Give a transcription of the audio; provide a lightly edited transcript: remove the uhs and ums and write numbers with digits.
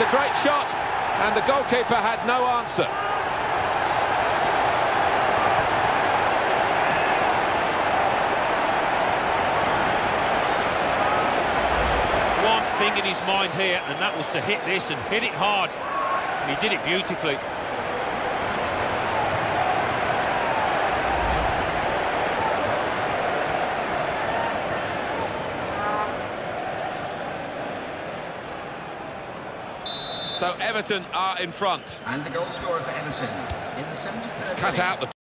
a great shot, and the goalkeeper had no answer. One thing in his mind here, and that was to hit this and hit it hard. And he did it beautifully. So Everton are in front. And the goal scorer for Everton in the 73rd. Cut out the